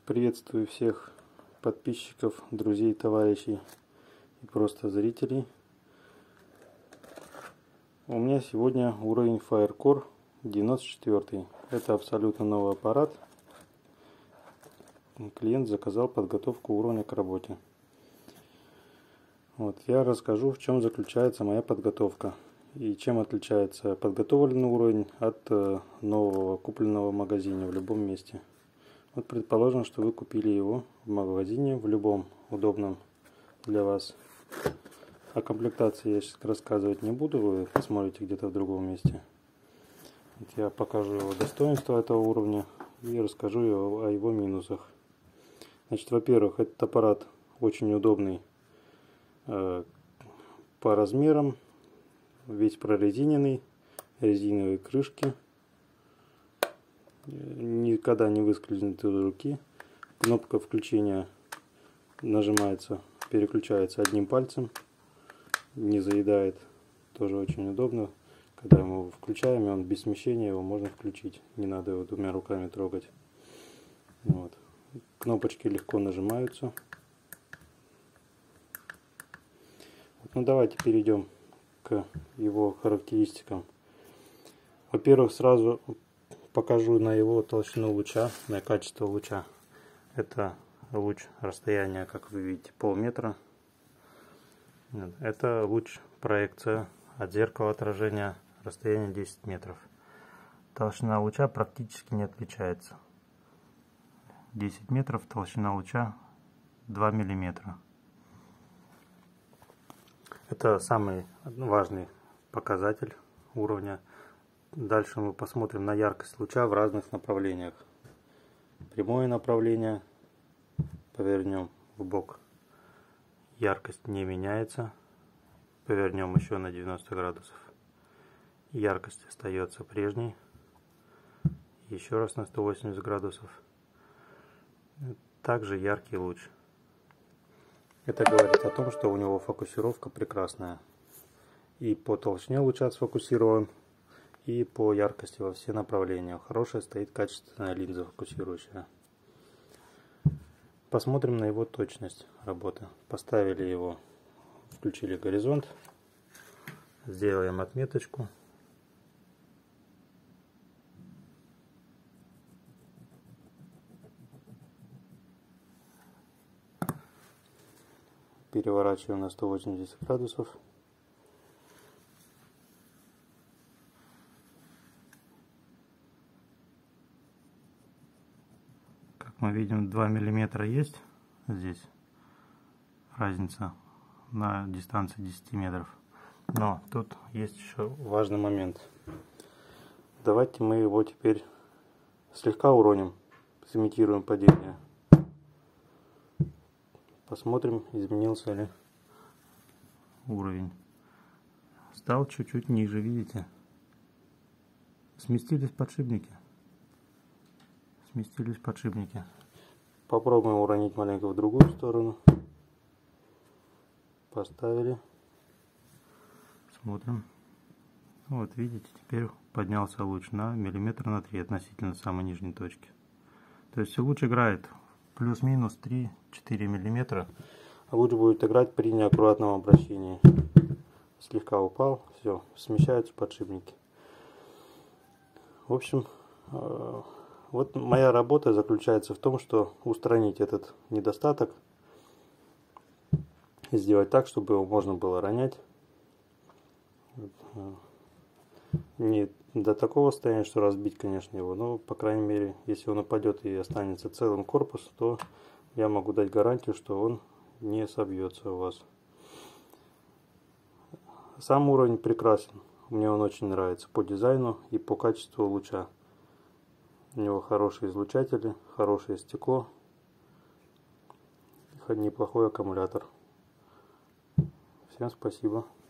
Приветствую всех подписчиков, друзей, товарищей и просто зрителей. У меня сегодня уровень Firecore 94. Это абсолютно новый аппарат. Клиент заказал подготовку уровня к работе. Я расскажу, в чем заключается моя подготовка и чем отличается подготовленный уровень от нового, купленного в магазине в любом месте. Предположим, что вы купили его в магазине, в любом удобном для вас. О комплектации я сейчас рассказывать не буду, вы посмотрите где-то в другом месте. Я покажу его достоинства этого уровня и расскажу о его минусах. Во-первых, этот аппарат очень удобный по размерам, весь прорезиненный, резиновые крышки. Никогда не выскользнет из руки. Кнопка включения нажимается, переключается одним пальцем, не заедает, тоже очень удобно. Когда мы его включаем, и он без смещения, его можно включить, не надо его двумя руками трогать. Кнопочки легко нажимаются. Давайте перейдем к его характеристикам. Во-первых, сразу покажу на его толщину луча, на качество луча. Это луч расстояния, как вы видите, полметра. Это луч проекция от зеркала отражения, расстояние 10 метров. Толщина луча практически не отличается. 10 метров, толщина луча 2 миллиметра. Это самый важный показатель уровня. Дальше мы посмотрим на яркость луча в разных направлениях. Прямое направление, повернем в бок, яркость не меняется. Повернем еще на 90 градусов. Яркость остается прежней. Еще раз на 180 градусов. Также яркий луч. Это говорит о том, что у него фокусировка прекрасная. И по толщине луча сфокусирован, и по яркости во все направления. Хорошая стоит качественная линза фокусирующая. Посмотрим на его точность работы. Поставили его, включили горизонт. Сделаем отметочку. Переворачиваем на 180 градусов. Как мы видим, 2 миллиметра есть здесь разница на дистанции 10 метров. Но тут есть еще важный момент. Давайте мы его теперь слегка уроним, сымитируем падение. Посмотрим, изменился ли уровень. Стал чуть-чуть ниже, видите? Сместились подшипники. Попробуем уронить маленько в другую сторону. Поставили. Смотрим. Видите, теперь поднялся луч на миллиметр на 3 относительно самой нижней точки. То есть луч играет плюс-минус 3-4 миллиметра. Луч будет играть при неаккуратном обращении. Слегка упал, все, смещаются подшипники. В общем, моя работа заключается в том, что устранить этот недостаток и сделать так, чтобы его можно было ронять. Не до такого состояния, что разбить, конечно, его, но, по крайней мере, если он упадет и останется целым корпус, то я могу дать гарантию, что он не собьется у вас. Сам уровень прекрасен. Мне он очень нравится по дизайну и по качеству луча. У него хорошие излучатели, хорошее стекло, неплохой аккумулятор. Всем спасибо.